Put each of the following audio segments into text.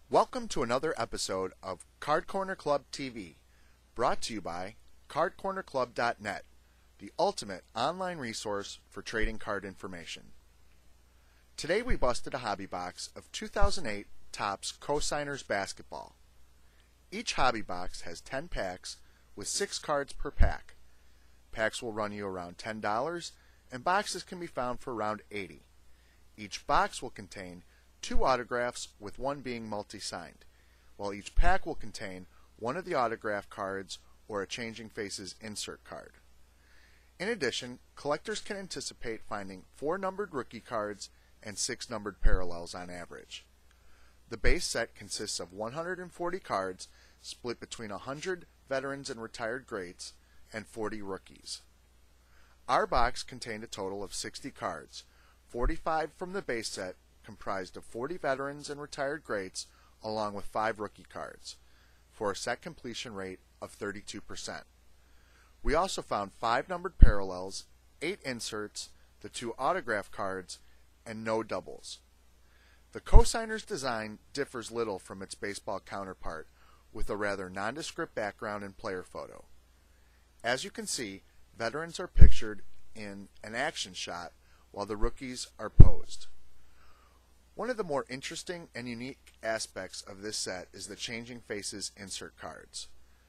Welcome to another episode of Card Corner Club TV, brought to you by CardCornerClub.net, the ultimate online resource for trading card information. Today we busted a hobby box of 2008 Topps Cosigners Basketball. Each hobby box has 10 packs with 6 cards per pack. Packs will run you around $10 and boxes can be found for around $80. Each box will contain 2 autographs with one being multi-signed, while each pack will contain one of the autograph cards or a Changing Faces insert card. In addition, collectors can anticipate finding 4 numbered rookie cards and 6 numbered parallels on average. The base set consists of 140 cards split between 100 veterans and retired greats and 40 rookies. Our box contained a total of 60 cards, 45 from the base set, comprised of 40 veterans and retired greats along with 5 rookie cards, for a set completion rate of 32%. We also found 5 numbered parallels, 8 inserts, the 2 autograph cards, and no doubles. The Cosigners design differs little from its baseball counterpart, with a rather nondescript background and player photo. As you can see, veterans are pictured in an action shot while the rookies are posed. One of the more interesting and unique aspects of this set is the Changing Faces insert cards.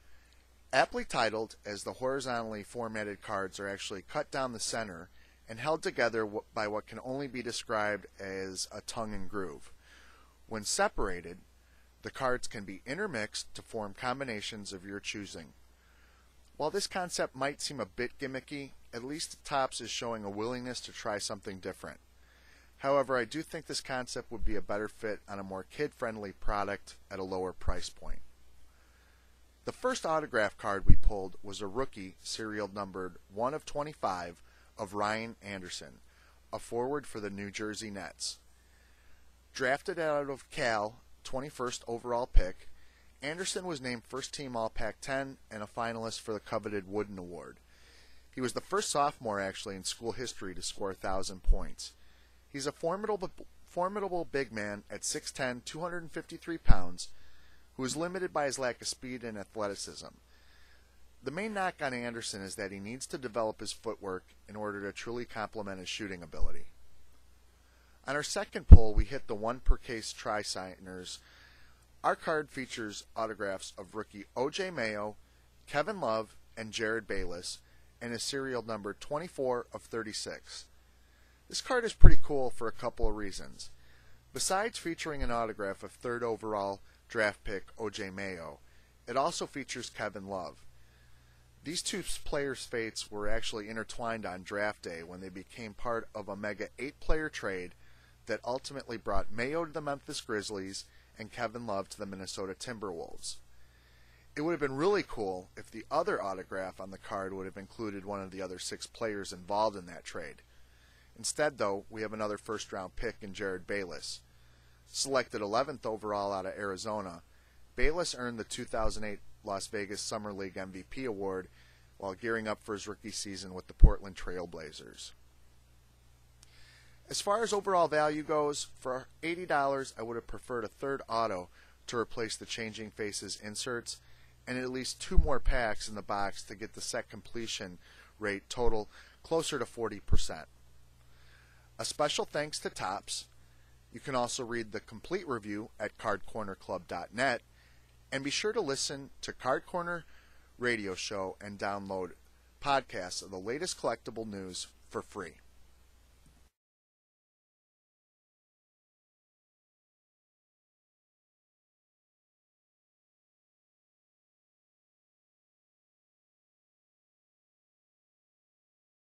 Aptly titled, as the horizontally formatted cards are actually cut down the center and held together by what can only be described as a tongue and groove. When separated, the cards can be intermixed to form combinations of your choosing. While this concept might seem a bit gimmicky, at least Topps is showing a willingness to try something different. However, I do think this concept would be a better fit on a more kid-friendly product at a lower price point. The first autograph card we pulled was a rookie serial numbered 1 of 25 of Ryan Anderson, a forward for the New Jersey Nets. Drafted out of Cal, 21st overall pick, Anderson was named First Team All Pac-10 and a finalist for the coveted Wooden Award. He was the first sophomore actually in school history to score 1,000 points. He's a formidable big man at 6'10", 253 pounds, who is limited by his lack of speed and athleticism. The main knock on Anderson is that he needs to develop his footwork in order to truly complement his shooting ability. On our second pull, we hit the 1 per case tri-signers. Our card features autographs of rookie O.J. Mayo, Kevin Love, and Jerryd Bayless, and is serial number 24 of 36. This card is pretty cool for a couple of reasons. Besides featuring an autograph of 3rd overall draft pick O.J. Mayo, it also features Kevin Love. These two players' fates were actually intertwined on draft day when they became part of a mega 8-player trade that ultimately brought Mayo to the Memphis Grizzlies and Kevin Love to the Minnesota Timberwolves. It would have been really cool if the other autograph on the card would have included one of the other 6 players involved in that trade. Instead, though, we have another first-round pick in Jerryd Bayless. Selected 11th overall out of Arizona, Bayless earned the 2008 Las Vegas Summer League MVP award while gearing up for his rookie season with the Portland Trail Blazers. As far as overall value goes, for $80 I would have preferred a 3rd auto to replace the Changing Faces inserts and at least 2 more packs in the box to get the set completion rate total closer to 40%. A special thanks to Topps. You can also read the complete review at CardCornerClub.net, and be sure to listen to Card Corner Radio Show and download podcasts of the latest collectible news for free.